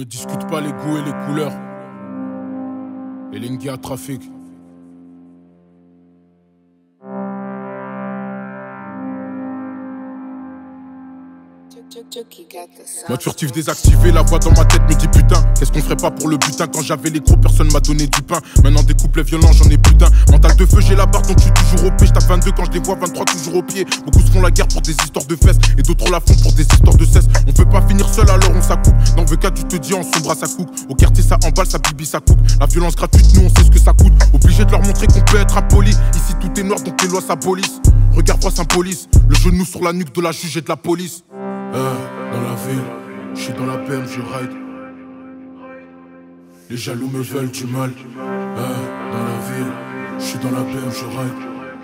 discute pas les goûts et les couleurs. Et Lengia Trafic. Mode furtif désactivé, la voix dans ma tête me dit putain, qu'est-ce qu'on ferait pas pour le butin? Quand j'avais les gros, personne m'a donné du pain. Maintenant des couplets violents, j'en ai plus d'un. Mental de feu, j'ai la barre donc je suis toujours au pied. J'tape 22 quand je les vois, 23 toujours au pied. Beaucoup se font la guerre pour des histoires de fesses, et d'autres la font pour des histoires de cesse. On veut pas finir seul alors on s'accoupe. Dans le VK tu te dis en sombre à sa coupe. Au quartier ça emballe, ça bibi, ça coupe. La violence gratuite, nous on sait ce que ça coûte. Obligé de leur montrer qu'on peut être impoli. Ici tout est noir donc les lois s'abolissent. Regarde-moi symbolise le genou sur la nuque de la juge et de la police. Dans la ville, je suis dans la peine, je ride. Les jaloux me veulent du mal. Dans la ville, je suis dans la peine, je ride.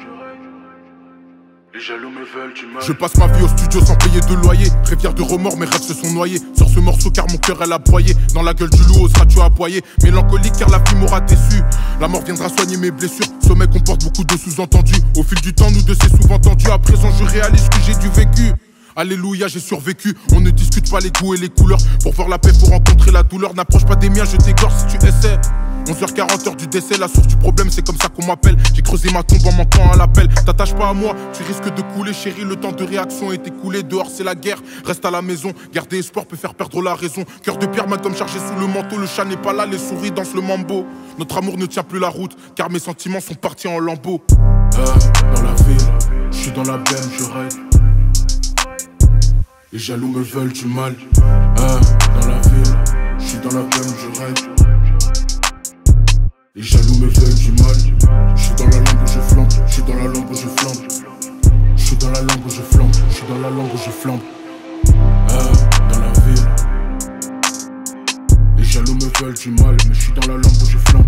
Les jaloux me veulent du mal. Je passe ma vie au studio sans payer de loyer. Très fier de remords, mes rêves se sont noyés. Sur ce morceau car mon cœur elle a broyé. Dans la gueule du loup, oseras-tu aboyer? Mélancolique car la vie m'aura déçu. La mort viendra soigner mes blessures. Sommeil comporte beaucoup de sous-entendus. Au fil du temps, nous deux c'est souvent tendu. À présent je réalise que j'ai du vécu. Alléluia, j'ai survécu. On ne discute pas les goûts et les couleurs. Pour voir la paix, faut rencontrer la douleur. N'approche pas des miens, je t'égorge si tu essaies. 11h40, heure du décès, la source du problème, c'est comme ça qu'on m'appelle. J'ai creusé ma tombe en manquant à l'appel. T'attaches pas à moi, tu risques de couler, chérie. Le temps de réaction est écoulé. Dehors, c'est la guerre. Reste à la maison. Garder espoir peut faire perdre la raison. Cœur de pierre, comme chargé sous le manteau. Le chat n'est pas là, les souris dansent le mambo. Notre amour ne tient plus la route, car mes sentiments sont partis en lambeaux. Dans la ville, je suis dans la benne, je ride. Les jaloux me veulent du mal. Dans la ville, je suis dans la peine, je ride. Les jaloux me veulent du mal. Je suis dans la langue où je flambe. Je suis dans la langue où je flambe. Je suis dans la langue où je flambe. Je suis dans la langue où je flambe. Dans la ville, les jaloux me veulent du mal. Mais je suis dans la langue où je flambe.